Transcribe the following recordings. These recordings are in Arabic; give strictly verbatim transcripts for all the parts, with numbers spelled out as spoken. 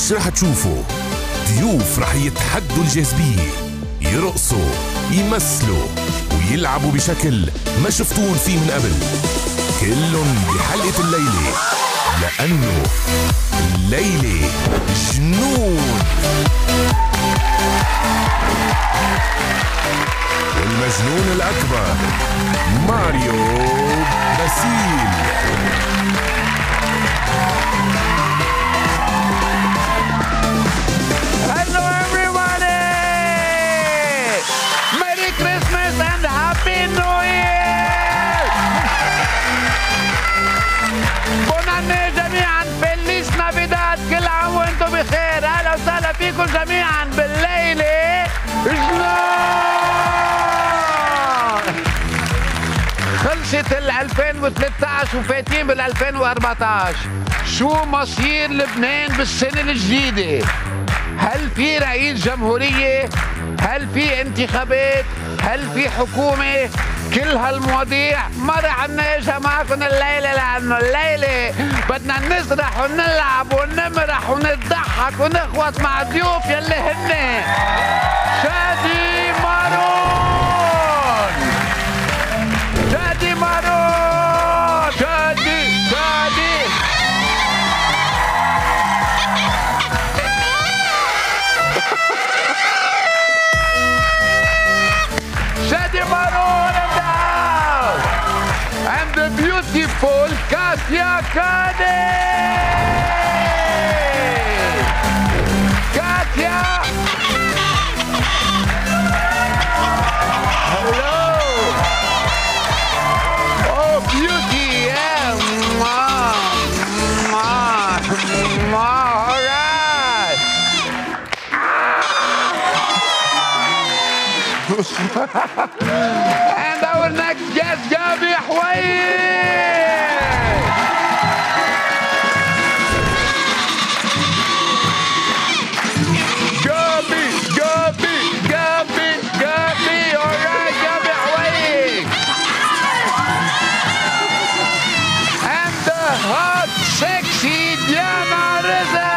ايش رح تشوفوا؟ ضيوف رح يتحدوا الجاذبية، يرقصوا، يمثلوا ويلعبوا بشكل ما شفتون فيه من قبل، كلهم بحلقة الليلة، لأنه الليلة جنون. والمجنون الأكبر ماريو باسيل. Hello everybody! Merry Christmas and Happy New Year! بوناني جميعا، فيليس نافيداد، كل عام وانتم بخير. اهلا وسهلا فيكم جميعا بالليلة جنون. خلصت ال ألفين وثلاثة عشر وفاتين بال ألفين وأربعة عشر. شو مصير لبنان بالسنة الجديدة؟ هل في رئيس جمهورية؟ هل في انتخابات؟ هل في حكومة؟ كل هالمواضيع ما رح نناقشها معكم الليلة، لأنه الليلة بدنا نسرح ونلعب ونمرح ونضحك ونخوت مع ضيوف يلي هن شادي مارون. شادي مارون. شادي شادي Shadi Maron in the house, and the beautiful Katya Kade. Katya, hello. Oh, beauty, yeah. Mwah, mwah, mwah. All right. And our next guest, Gabi Hwaye. Gabi, Gabi, Gabi, Gabi. All right, Gabi Hwaye. And the hot, sexy Diana Reza.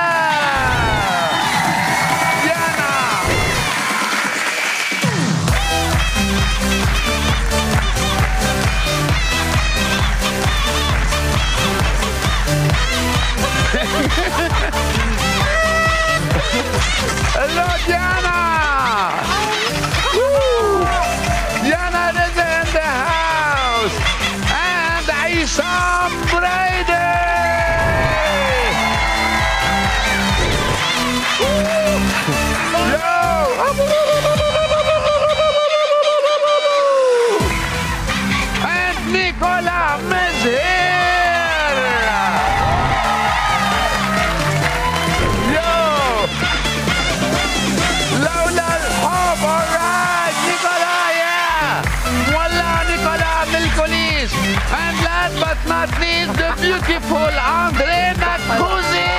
Diana. Hello, Diana! Woo! Diana is in the house! And Isam Brady! Yo! And Nicola is here! Yo! لولا الحب. alright نيكولا yeah ولا نيكولا من الكوليس. and last but not least the beautiful Andre Nacuzzi.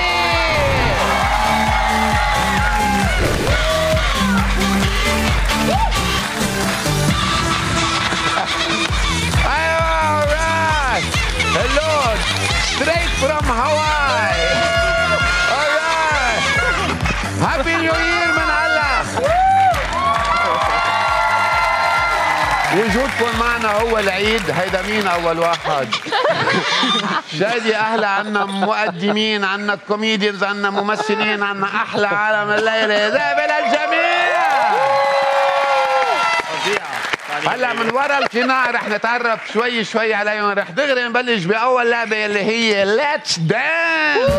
alright hello straight from Hawaii. alright happy new year من هلا. وجودكم معنا هو العيد. هيدا مين اول واحد؟ شادي. اهلا. عنا مقدمين، عنا كوميديانز، عنا ممثلين، عنا احلى عالم الليله. ذهب الجميع. هلا من ورا القناع رح نتعرف شوي شوي عليهم. رح دغري نبلش باول لعبه اللي هي ليتس دانس.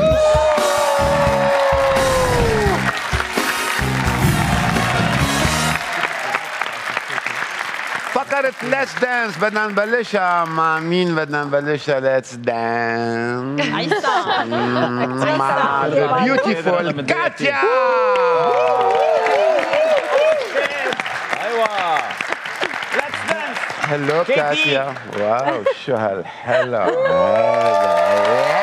فقرة ليتس دانس بدنا نبلشها مع مين؟ بدنا نبلشها ليتس دانس مع ذا بيوتيفول كاتيا. ايوه ليتس دانس. هلو كاتيا. واو شو هالحلو هذا.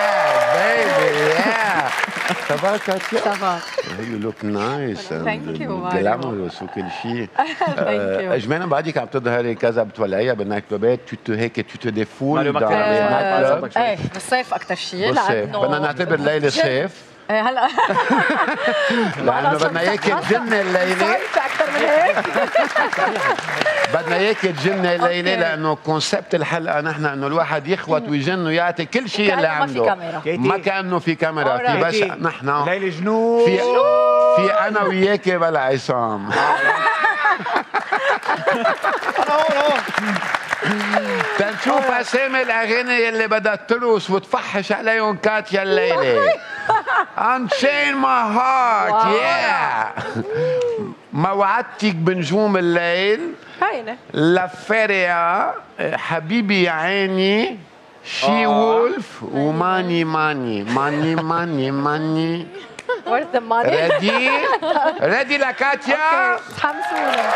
صباح كاتيا. صباح. You look nice Thank you, Mario. glamorous وكل شيء. Thank you. اجمالا بعدك عم تظهري كذا بتولعيها بالنايت كلوبات، تو هيك تو دي فول ماريو dans مكان. les night clubs. ايه بالصيف اكثر شيء بالصيف لانه بدنا نعتبر ليله صيف. هلا لانه بدنا اياك تجني الليله اكثر من هيك. بدنا اياك تجني الليله لانه كونسبت الحلقه نحن انه الواحد يخوت ويجن ويعطي كل شيء اللي عنده. ما في كاميرا، ما كانه في كاميرا، في بس نحن ليلى جنون في في انا وياك بلا عصام. تنشوف اسامي الاغاني اللي بدها ترقص وتفحش عليهم كاتيا الليله. Unchain my heart yeah. موعدتك بنجوم الليل هينه لفاريا، حبيبي يا عيني، شي وولف وماني ماني ماني ماني ماني. Where's the money؟ ريدي ريدي لكاتيا. تحمسونا.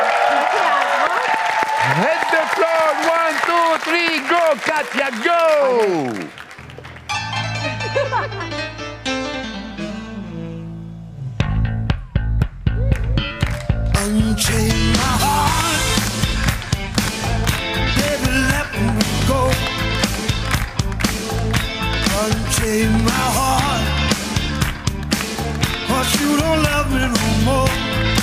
Hit the floor one two three go Katya go. Unchain my heart, baby, let me go. Unchain my heart, but you don't love me no more.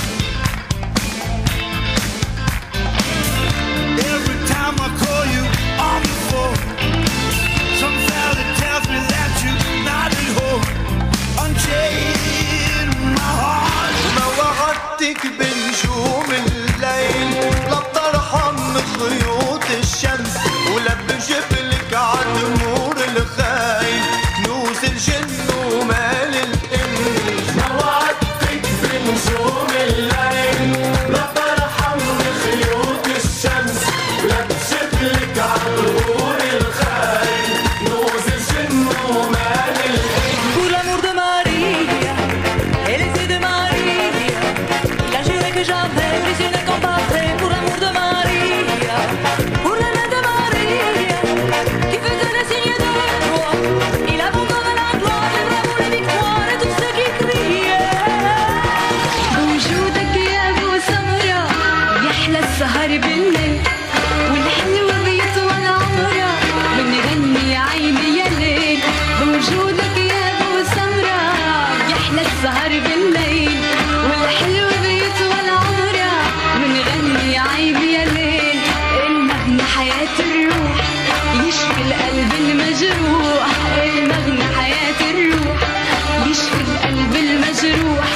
Every time I call you on the phone, some fella tells me that you're not at home. Unchain my heart. ما وعدتك بنجوم الليل، لا بترحم خيوط الشمس، ولا بجبلك عالنور الخاين كنوز الجن ومال الإنس. ما وعدتك بنجوم الليل، لا بترحم خيوط الشمس، ولا بجبلك عالنور الخاين كنوز الجن ومال الإنس. Pour l'amour de Maria et les yeux de Maria, il a juré que jamais les yeux ne combattrait. Pour l'amour de Maria, pour la main de Maria, qui faisait le signe de croix, il abandonne la gloire, le bravo, la victoire et tous ceux qui criaient. بوجودك يا ابو سمرة يحلى السهر بالليل، والحلوة بيطول عمرها بنغني يا عيني يا ليل. بوجودك يا ابو سمرة يحلى السهر بالليل، والحلوة بيطول عمرها بنغني يا عيني يا ليل. المغنى حياة الروح يشفي القلب المجروح، المغنى حياة الروح يشفي القلب المجروح.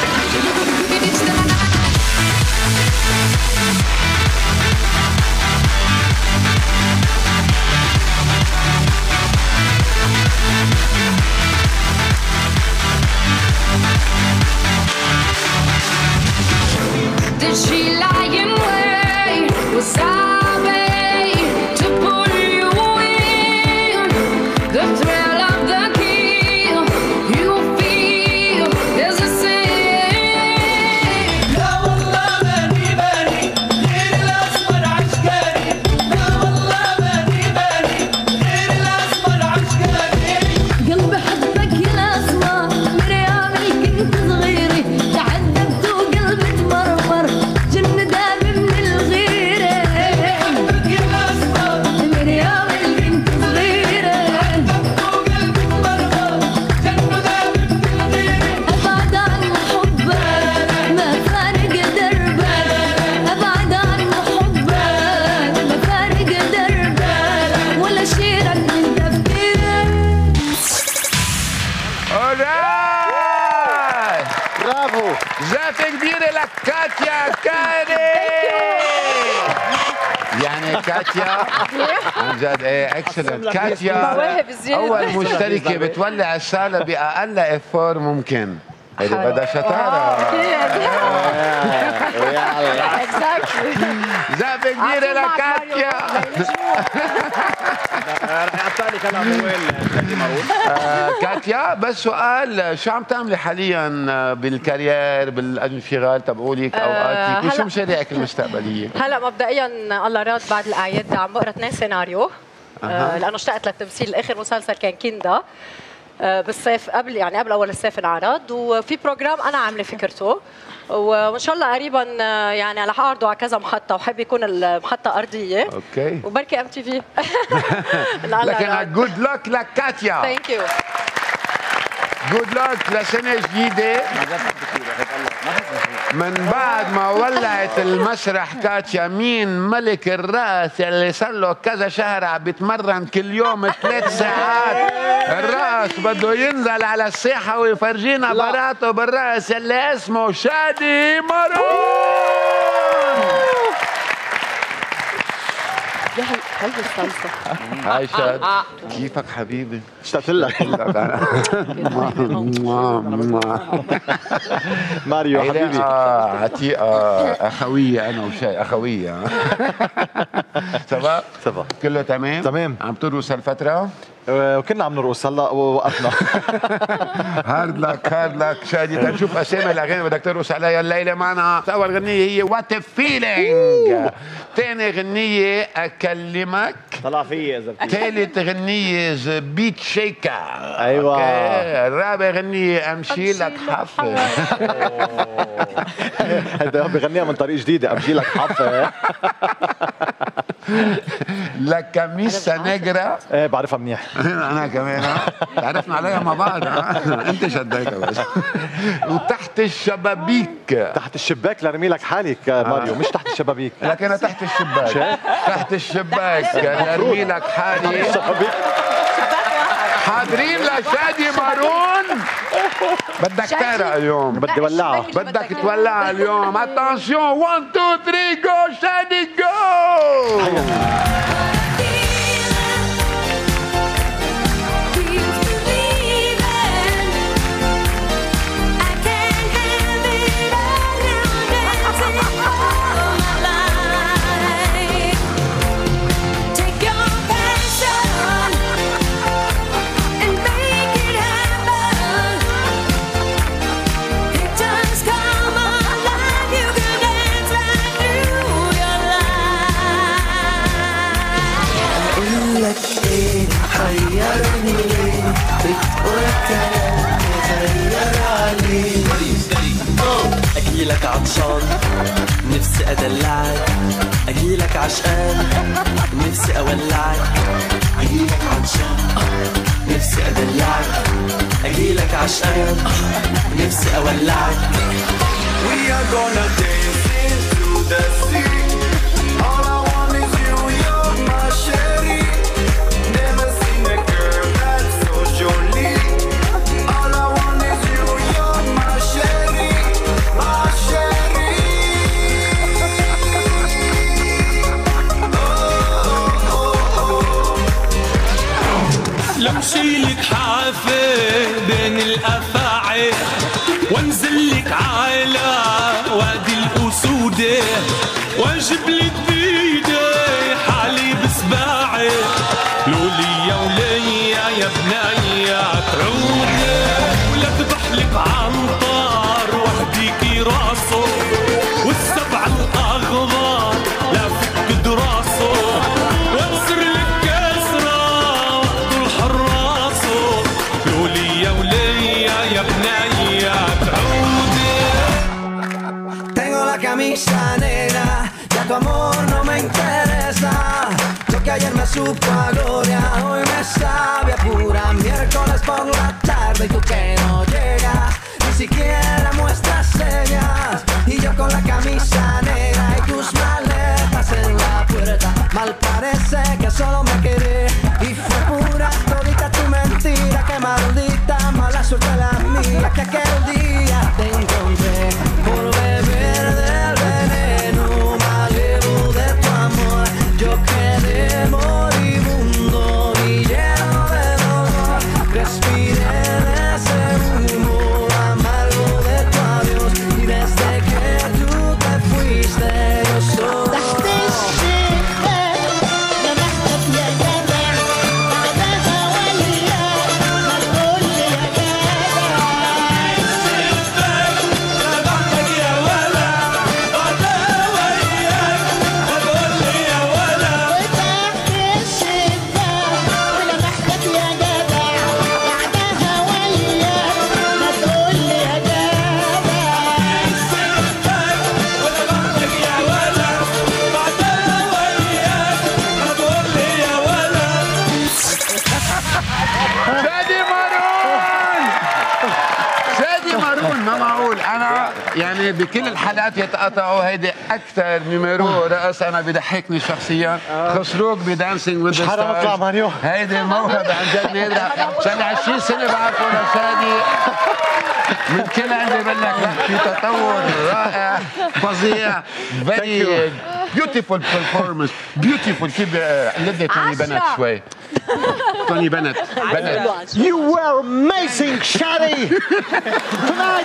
Did she lie in wait? Was I made to pull you in? The thrill of the kill you feel is the same. لا والله ماني ماني غير الأسمر عشقاني، لا والله ماني ماني غير الأسمر عشقاني. قلبي حبك يا الأسمر من أيام كنت صغيرة، تعذبت وقلبي تمرمر جن دامي من الغيرة. حبك يا الأسمر من أيام كنت صغيرة، تعذبت وقلبي تمرمر جن دامي من الغيرة. أبعد عن حبك ما فارق دربك، أبعد عن حبك ما فارق دربك، ولا شيرك من تفكيرك. alright. برافو. زفة كبيرة لك كاتيا كاري. يعني كاتيا عن جد ايه اكسلنت. كاتيا مواهب زيادة. اول مشتركة بتولع السالة باقل افور ممكن. اللي بدها شطارة. اكزاكتلي. زفة كبيرة لك كاتيا. رح يقطعني كان موال آه، كاتيا بس سؤال، شو عم تعملي حاليا بالكارير بالانشغال تبعولك اوقاتك وشو هلأ- مشاريعك المستقبليه؟ هلا مبدئيا الله راد بعد الاعياد عم بقرا اثنين سيناريو. آه لانه اشتقت للتمثيل. اخر مسلسل كان كيندا آه بالصيف قبل يعني قبل اول الصيف انعرض، وفي بروجرام انا عامله فكرته وان شاء الله قريبا آه، يعني رح اعرضه على كذا محطه، وحب يكون المحطه ارضيه. اوكي. وبركي ام تي في. لكن جود لك لك كاتيا. ثانك يو. جود لك لسنة جديدة. من بعد ما ولعت المسرح كاتيا، مين ملك الرقص اللي صار له كذا شهر عم بيتمرن كل يوم ثلاث ساعات الرقص بده ينزل على الساحة ويفرجينا براءته بالرقص اللي اسمه شادي مارون. قلب الصلصة. هاي شاد، كيفك حبيبي؟ اشتقت لك. ماريو حبيبي. اه عتيقة اخوية انا وشاي اخوية. سبا؟ سبا كله تمام؟ تمام. عم ترقص هالفترة؟ وكنا عم نرقص هلا ووقفنا. هارد لك هارد لك شادي. تنشوف اسامي الاغاني بدك ترقص عليها الليله معنا. اول غنيه هي وات فيلينج، ثاني غنيه اكلمك، طلع فيي اذا بدك، ثالث غنيه بيت شيكا، ايوه، الرابع غنيه امشي لك حفه. هذا بغنيها من طريق جديده، امشي لك حفه. لك كميسة نجرة. ايه بعرفها منيح. انا كمان تعرفنا عليها مع بعض. انت شديتها بس. وتحت الشبابيك. تحت الشباك لارمي لك حالك ماريو، مش تحت الشبابيك. لكن انا تحت الشباك. تحت الشباك لارمي لك حالي. حاضرين لشادي مارون. بدك تقرا اليوم. بدي ولعها. بدك تولعها اليوم. اتنشن واحد اثنين ثلاثة جو شادي جو. حيرني ليه بتقول كلام مغير عليه. اجيلك عطشان نفسي ادلعك، اجيلك عشقان نفسي اولعك، اجيلك عطشان نفسي ادلعك، اجيلك عشقان نفسي اولعك. We are gonna dance into the sea. All I want is you, you're my sherry. Never seen a girl that's so jolie. All I want is you, you're my sherry, my sherry. Oh, oh, oh. لمشيلك حافة بين الأفاعي وانزلك على وادي الأسودة واجبلك بيدي حالي بسباعي. لوليا وليا يا بنايا تعودي ولا تبحلك عنطار وحديكي راسه والسبع الأغضار لا فك دراسه واكسر لك كسرة واقتل حراسه. لوليا وليا يا بنايا تعودي. Tengo la camisa negra, ya tu amor no me interesa. Lo que ayer me supo a gloria, hoy me sabe a pura. Miércoles por la tarde y tú que no llegas, ni siquiera muestras señas. Y yo con la camisa negra y tus maletas en la puerta. Mal parece que solo me quedé y fue pura todita tu mentira. Que maldita mala suerte la mía, que aquel día te encontré por beber del veneno malevo de tu amor. Yo quedé moribundo y lleno de dolor. Respiré de ese humo amargo de tu adiós. Y desde que tú te fuiste yo soy. بكل الحلقات يتقاطعوا. هيدي اكثر نيميرو رقص انا بضحكني شخصيا. خسروك بدانسينج وذ ذا حرام اطلع ماريو. هيدي موهبه عن جد نادره. صار لي عشرين سنه بعرفه لشادي من كل عندي بقول لك في تطور رائع فظيع. فيري بيوتيفول بيرفورمنس بيوتيفول. كيف قلدني توني بنت شوي. توني بنت بنت. You were amazing, Shadi! Tonight,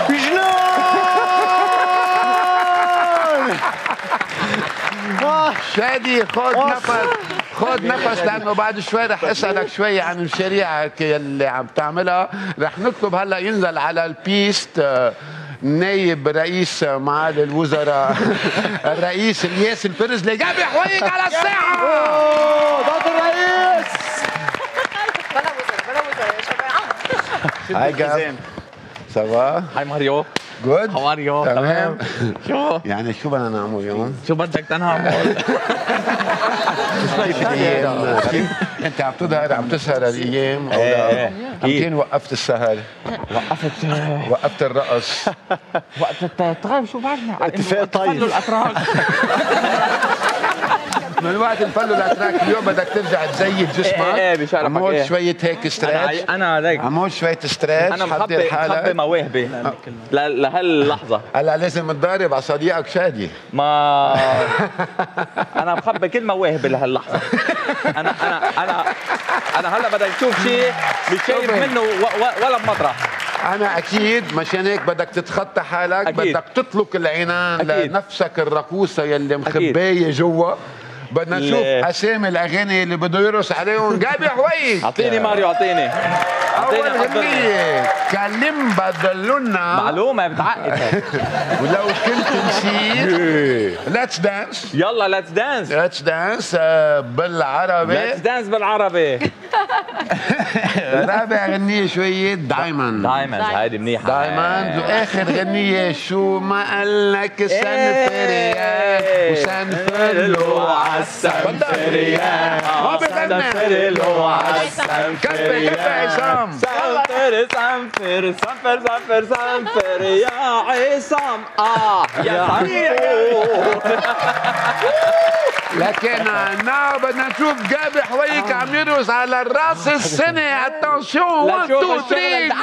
جنون! شادي خد نفس خد نفس لانه بعد شوي رح اسالك شوي عن مشاريعك اللي عم تعملها. رح نكتب هلا ينزل على البيست نايب رئيس معالي الوزراء الرئيس الياس الفرزلي. جابي حويك على الساحه. ضغط الرئيس. بلا وزر بلا وزر يا شباب. هاي جاب سوا. هاي ماريو. جود. How are you? تمام. شو؟ يعني شو بدنا نعمل اليوم؟ شو بدك تنعمل؟ كيف الايام؟ كيف انت عم تظهر عم تسهر الايام او لا؟ يمكن وقفت السهر. وقفت وقفت الرقص. وقت الطيب. شو بعرفنا؟ اتفاق طيب. الاتراك. من وقت الفلو الاتراك اليوم بدك ترجع تزيد جسمك. ايه بشرفك. عمول ايه. شوية هيك ستريتش. انا هيك عمول شوية ستريتش. انا مخبي مخبي مواهبي لهاللحظة. هلا لازم تضارب على صديقك شادي. ما انا مخبي كل مواهبي لهاللحظة. انا انا انا انا هلا بدك تشوف شيء مش شايف منه ولا بمطرح. أنا أكيد مشان هيك بدك تتخطى حالك. أكيد. بدك تطلق العنان أكيد. لنفسك الرقوصة يلي مخباية جوا. بدنا نشوف أسامي الأغاني اللي بده يرقص عليهم. جابي حويك. أعطيني ماريو أعطيني. أول غنية كلم بدلونا معلومة بتعقد. ولو كنت نسيت ليتس دانس. يلا ليتس دانس. ليتس دانس بالعربي. ليتس دانس بالعربي. رابع غنية شوية دايموند. دايموند هيدي منيحة. دايموند. وآخر غنية شو ما قالك سنفريان وسنفرلو عالسنفريان. ما بغنى سنفرلو عالسنفريان. كفي كفي عصام. سنفر سنفر سنفر سنفر سنفر يا عصام. آه يا عصام. لكن هنا بدنا نشوف جابي حويك عم يرقص على الراس السنة. اتنشن واحد اثنين ثلاثة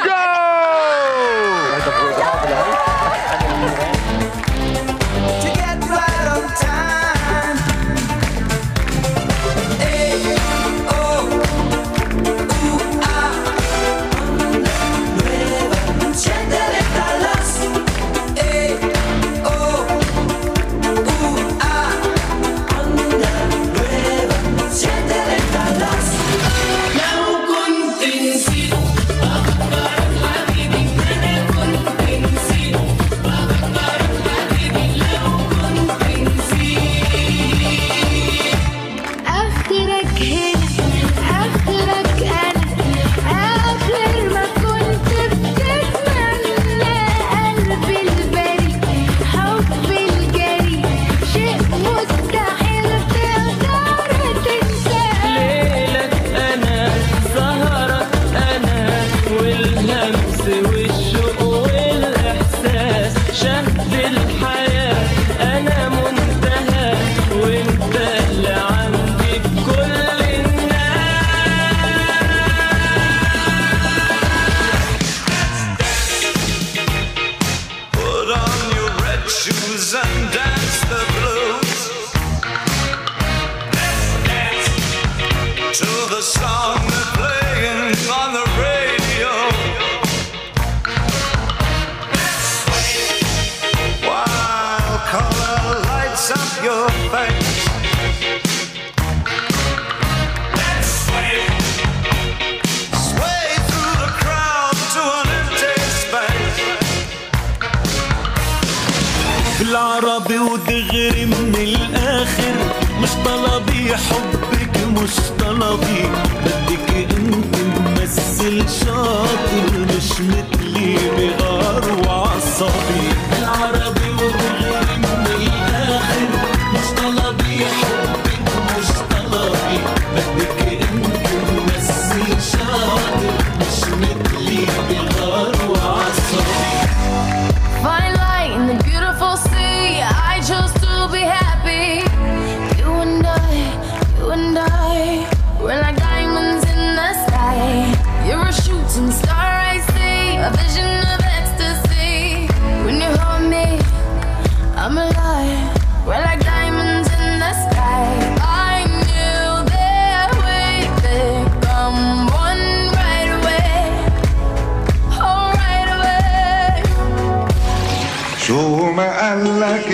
بالعربي ودغري من الآخر. مش طلبي حبك مش طلبي. بدك انت ممثل شاطر مش مثلي بغار وعصبي. بالعربي ودغري من الآخر. مش طلبي حبك مش طلبي. بدك انت ممثل شاطر مش مثلي بغار وعصبي. Fine line.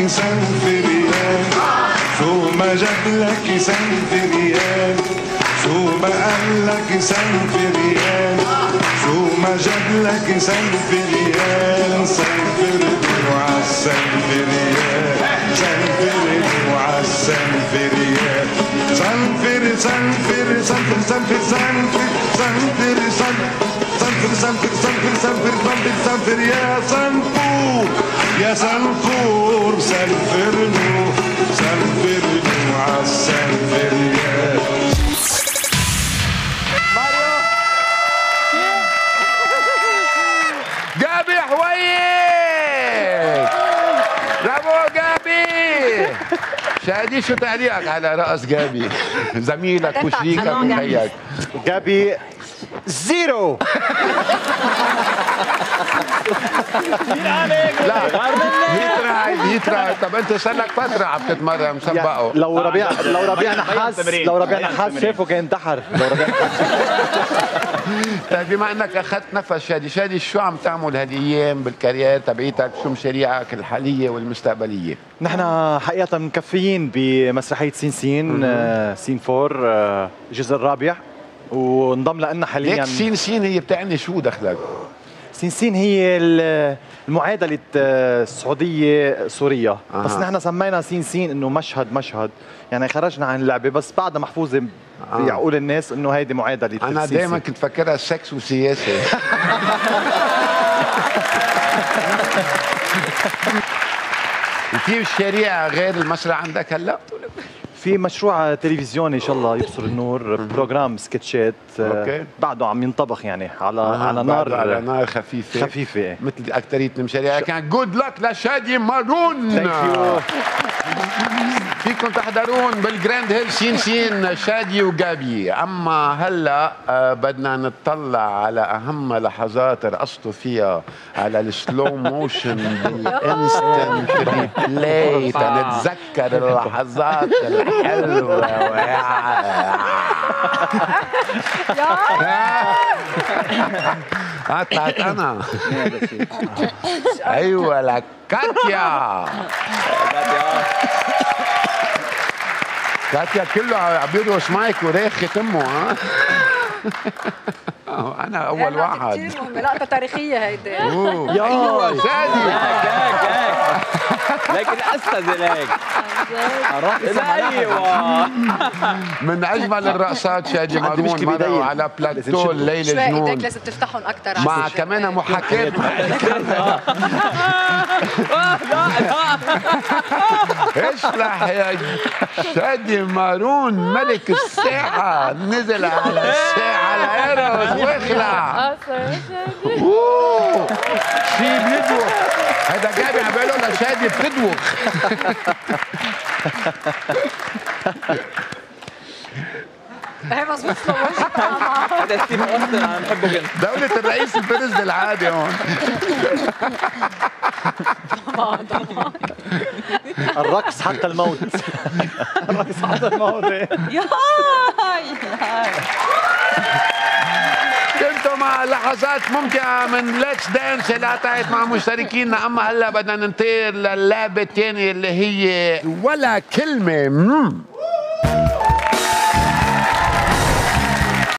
سنفريال شو ما جابلك سنفريال شو ما قالك سنفريال شو ما جابلك سنفريال سنفرني وعالسنفريال سنفرني وعالسنفريال سنفر سنفر سنفر سنفر سنفر سنفر سنفر سنفر سنفر سنفر سنفر سنفر سنفر يا سنفور يا سنفور سنفرنو سنفرنو عالسنفريال جابي حويس برافو جابي. شادي شو تعليقك على رقص جابي زميلك وشريكك وخيك؟ جابي زيرو. لا هي تراي هي تراي. طب انت صار لك فتره عم تتمرن مسبقه. لو ربيع لو ربيع نحاس لو ربيع نحاس شافه كان انتحر. لو ربيع طيب بما انك اخذت نفس شادي، شادي شو عم تعمل هالايام بالكارير تبعيتك؟ شو مشاريعك الحاليه والمستقبليه؟ نحن حقيقة مكفيين بمسرحية سين سين آه سين فور آه الجزء الرابع، وانضم لنا حاليا. ليك سين سين هي بتعني شو دخلك؟ سين سين هي المعادلة السعودية سوريا. آه. بس نحن سمينا سين سين انه مشهد مشهد، يعني خرجنا عن اللعبة بس بعدها محفوظة بعقول الناس انه هيدي معادلة. انا دائما كنت فكرها سكس وسياسة. في مشاريع غير المسرح عندك هلا؟ في مشروع تلفزيوني ان شاء الله يبصر النور، بروجرام سكتشات أوكي. بعده عم ينطبخ يعني على آه على نار على نار خفيفه خفيفه مثل اكثريه المشاريع. كان جود لك لشادي مارون. فيكم تحضرون بالجراند هيل سين سين شادي وجابي. اما هلا آه بدنا نطلع على اهم لحظات رقصتوا فيها على السلو موشن بالانستنت ريبلاي تنتذكر اللحظات الحلوه. قطعت انا. ايوه لك كاتيا. كاتيا كله عم بيرقص معك وراخي تمه. ها انا اول واحد. كثير مهمه، لقطه تاريخيه هيدي. ايوه شادي لك الاستاذ لك ايوه من اجمل الرقصات شادي مارون. مروا على بلاتو الليل شوي جنون. ايدك لازم تفتحهم اكثر مع كمان محاكاة. اشلح يا شادي مارون ملك الساحة نزل على الساحة العرس واخلع. اوه شي بيدوخ هذا جابي عم بيقول له لشادي بتدوخ. هي مظبوط. هذا ستيف اوستن انا بحبه جدا. دولة الرئيس الفرز العادي هون. الرقص حتى الموت. الرقص حتى الموت. يا كنتوا مع لحظات ممتعة من ليتس دانس اللي قطعت مع مشتركينا. أما هلا بدنا ننتقل للعبة الثانية اللي هي ولا كلمة.